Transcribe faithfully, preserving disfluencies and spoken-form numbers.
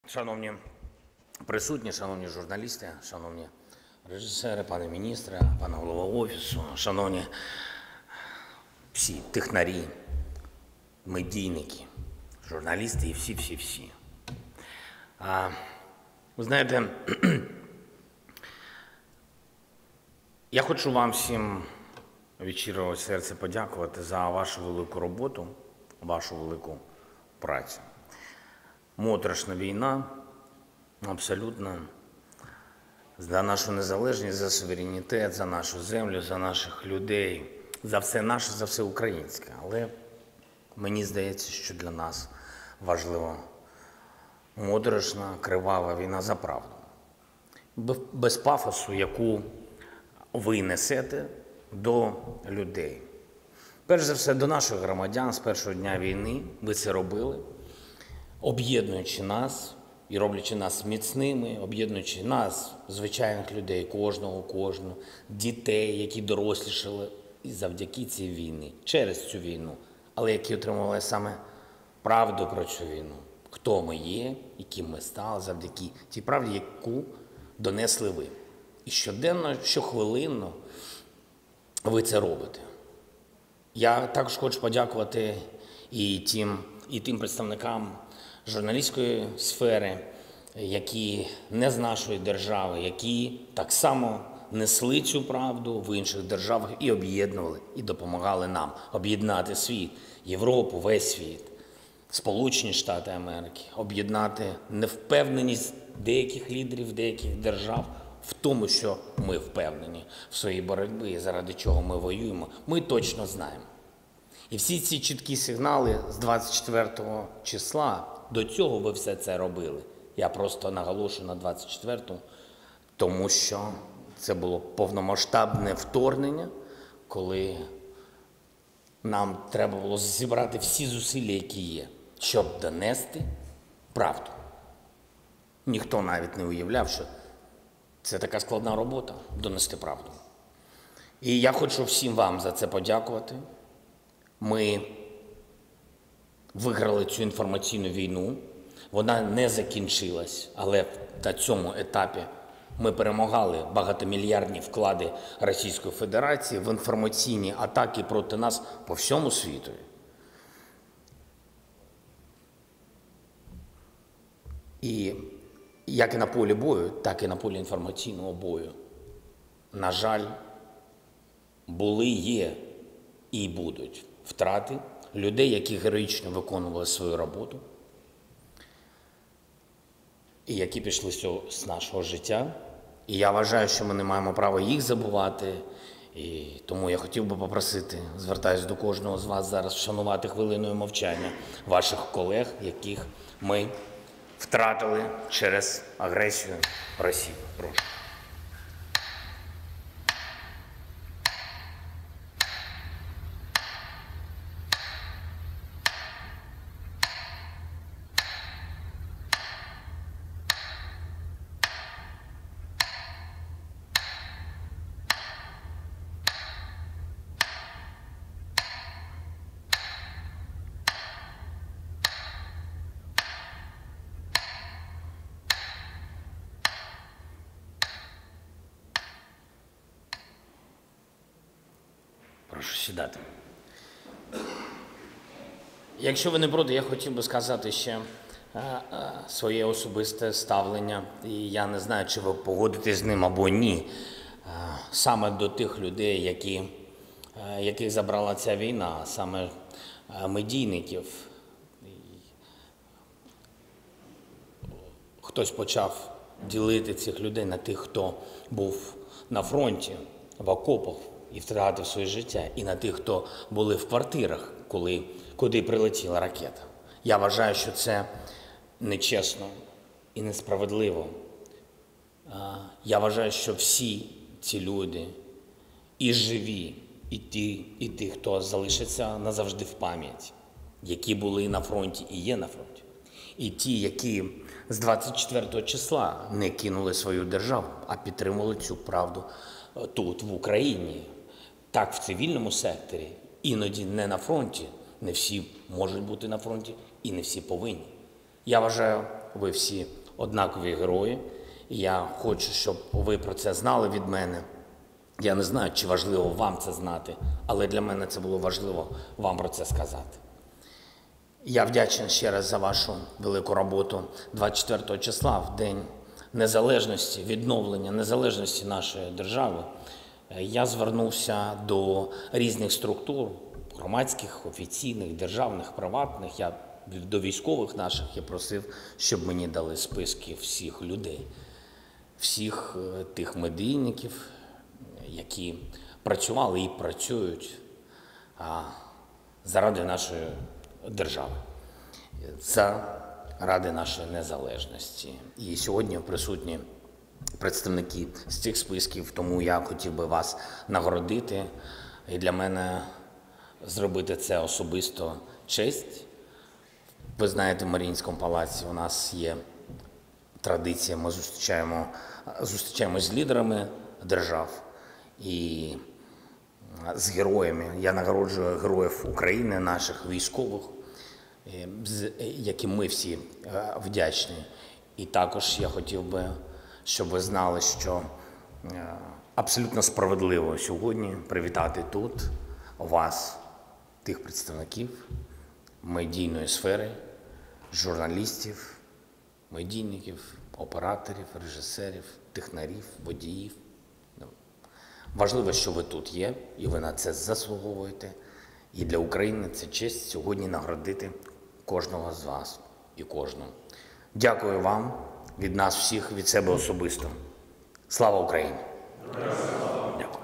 Шановні присутні, шановні журналісти, шановні режисери, пане міністре, пане голова офісу, шановні всі технарі, медійники, журналісти і всі-всі-всі. Ви знаєте, я хочу вам всім від щирого серця подякувати за вашу велику роботу, вашу велику працю. Моторошна війна, абсолютно, за нашу незалежність, за суверенітет, за нашу землю, за наших людей, за все наше, за все українське. Але мені здається, що для нас важливо моторошна, кривава війна за правду. Без пафосу, яку ви несете до людей. Перш за все, до наших громадян з першого дня війни ви це робили, об'єднуючи нас і роблячи нас міцними, об'єднуючи нас, звичайних людей, кожного, кожного, дітей, які дорослішали і завдяки цій війні, через цю війну, але які отримували саме правду про цю війну. Хто ми є, яким ми стали, завдяки тій правді, яку донесли ви. І щоденно, щохвилинно ви це робите. Я також хочу подякувати і тим, і тим представникам журналістської сфери, які не з нашої держави, які так само несли цю правду в інших державах і об'єднували, і допомагали нам об'єднати світ, Європу, весь світ, Сполучені Штати Америки, об'єднати невпевненість деяких лідерів, деяких держав в тому, що ми впевнені в своїй боротьбі, і заради чого ми воюємо, ми точно знаємо. І всі ці чіткі сигнали з двадцять четвертого числа, до цього ви все це робили. Я просто наголошую на двадцять четвертому, тому що це було повномасштабне вторгнення, коли нам треба було зібрати всі зусилля, які є, щоб донести правду. Ніхто навіть не уявляв, що це така складна робота – донести правду. І я хочу всім вам за це подякувати. Ми виграли цю інформаційну війну, вона не закінчилась, але на цьому етапі ми перемагали багатомільярдні вклади Російської Федерації в інформаційні атаки проти нас по всьому світу. І як і на полі бою, так і на полі інформаційного бою, на жаль, були, є і будуть втрати людей, які героїчно виконували свою роботу і які пішли з нашого життя. І я вважаю, що ми не маємо права їх забувати. І тому я хотів би попросити, звертаюся до кожного з вас зараз, вшанувати хвилиною мовчання ваших колег, яких ми втратили через агресію Росії. Прошу. Прошу сідати. Якщо ви не проти, я хотів би сказати ще а, а, своє особисте ставлення, і я не знаю, чи ви погодитесь з ним або ні, а, саме до тих людей, які, а, яких забрала ця війна, саме а, медійників. Хтось почав ділити цих людей на тих, хто був на фронті, в окопах, і втратив своє життя, і на тих, хто були в квартирах, коли, куди прилетіла ракета. Я вважаю, що це нечесно і несправедливо. Я вважаю, що всі ці люди, і живі, і ті, і ті, хто залишиться назавжди в пам'яті, які були на фронті і є на фронті, і ті, які з двадцять четвертого числа не кинули свою державу, а підтримували цю правду тут, в Україні. Так, в цивільному секторі, іноді не на фронті, не всі можуть бути на фронті і не всі повинні. Я вважаю ви всі однакові герої. І я хочу, щоб ви про це знали від мене. Я не знаю, чи важливо вам це знати, але для мене це було важливо вам про це сказати. Я вдячний ще раз за вашу велику роботу. двадцять четвертого числа, в День незалежності, відновлення незалежності нашої держави, я звернувся до різних структур, громадських, офіційних, державних, приватних. Я до військових наших я просив, щоб мені дали списки всіх людей, всіх тих медійників, які працювали і працюють заради нашої держави, заради нашої незалежності. І сьогодні присутні представники з цих списків, тому я хотів би вас нагородити. І для мене зробити це особисто честь. Ви знаєте, в Маріїнському палаці у нас є традиція, ми зустрічаємо, зустрічаємось з лідерами держав і з героями. Я нагороджую героїв України, наших військових, яким ми всі вдячні. І також я хотів би, щоб ви знали, що абсолютно справедливо сьогодні привітати тут вас, тих представників медійної сфери, журналістів, медійників, операторів, режисерів, технарів, водіїв. Важливо, що ви тут є, і ви на це заслуговуєте. І для України це честь сьогодні нагородити кожного з вас і кожного. Дякую вам від нас всіх, від себе особисто. Слава Україні! Дякую.